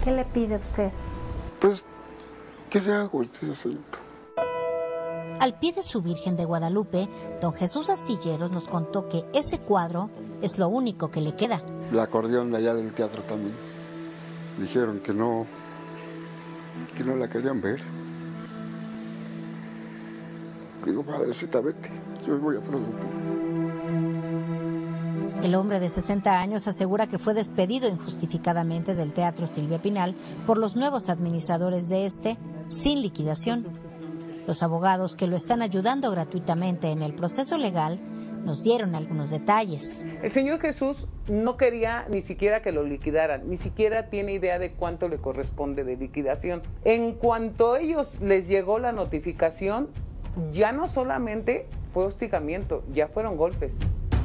¿Qué le pide usted? Pues que se haga justicia, señorita. Al pie de su Virgen de Guadalupe, don Jesús Astilleros nos contó que ese cuadro es lo único que le queda. El acordeón de allá del teatro también. Dijeron que no la querían ver. Digo, padrecita, vete, yo voy atrás de ti. El hombre de 60 años asegura que fue despedido injustificadamente del Teatro Silvia Pinal por los nuevos administradores de este, sin liquidación. Los abogados que lo están ayudando gratuitamente en el proceso legal nos dieron algunos detalles. El señor Jesús no quería ni siquiera que lo liquidaran, ni siquiera tiene idea de cuánto le corresponde de liquidación. En cuanto a ellos les llegó la notificación, ya no solamente fue hostigamiento, ya fueron golpes.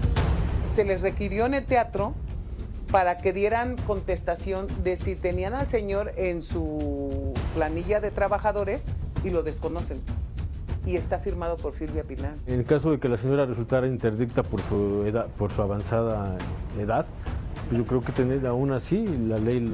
Se les requirió en el teatro para que dieran contestación de si tenían al señor en su planilla de trabajadores y lo desconocen. Y está firmado por Silvia Pinal. En el caso de que la señora resultara interdicta por su edad, por su avanzada edad, pues yo creo que aún así la ley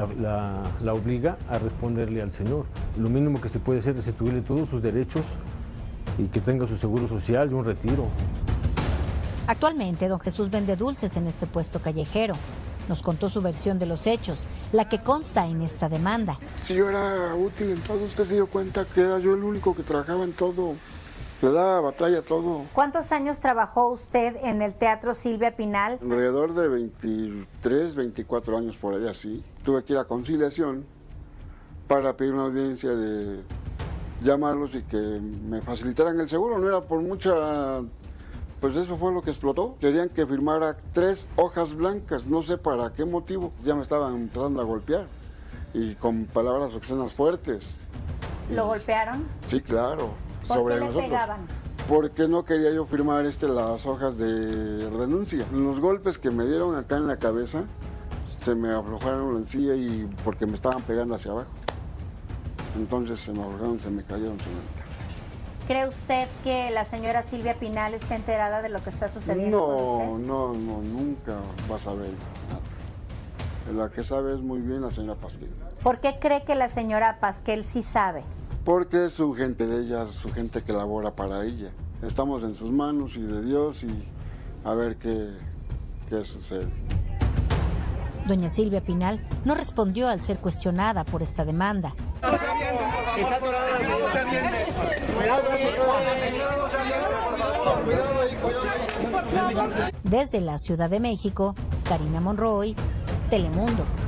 la obliga a responderle al señor. Lo mínimo que se puede hacer es restituirle todos sus derechos y que tenga su seguro social y un retiro. Actualmente, don Jesús vende dulces en este puesto callejero. Nos contó su versión de los hechos, la que consta en esta demanda. Si yo era útil en todo, usted se dio cuenta que era yo el único que trabajaba en todo. Le daba batalla a todo. ¿Cuántos años trabajó usted en el Teatro Silvia Pinal? Alrededor de 23, 24 años por allá, sí. Tuve que ir a conciliación para pedir una audiencia de llamarlos y que me facilitaran el seguro. No era por mucha... Pues eso fue lo que explotó. Querían que firmara 3 hojas blancas, no sé para qué motivo. Ya me estaban empezando a golpear y con palabras obscenas fuertes. ¿Lo golpearon? Sí, claro. ¿Por qué le pegaban? Porque no quería yo firmar las hojas de renuncia. Los golpes que me dieron acá en la cabeza se me aflojaron la encía y porque me estaban pegando hacia abajo. Entonces se me aflojaron, se me cayeron, señorita. ¿Cree usted que la señora Silvia Pinal está enterada de lo que está sucediendo con usted? No, nunca vas a ver nada. La que sabe es muy bien la señora Pasquel. ¿Por qué cree que la señora Pasquel sí sabe? Porque es su gente de ella, su gente que labora para ella. Estamos en sus manos y de Dios y a ver qué sucede. Doña Silvia Pinal no respondió al ser cuestionada por esta demanda. Desde la Ciudad de México, Karina Monroy, Telemundo.